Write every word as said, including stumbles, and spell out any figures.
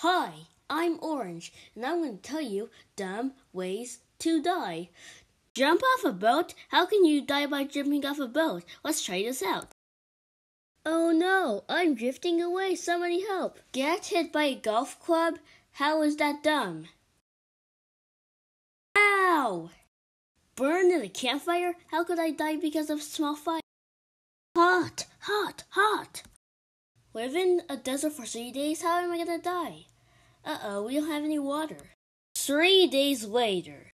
Hi, I'm Orange, and I'm going to tell you dumb ways to die. Jump off a boat? How can you die by jumping off a boat? Let's try this out. Oh no, I'm drifting away. Somebody help. Get hit by a golf club? How is that dumb? Ow! Burn in a campfire? How could I die because of small fire? Hot, hot, hot! Live in a desert for three days? How am I gonna die? Uh-oh, we don't have any water. Three days later.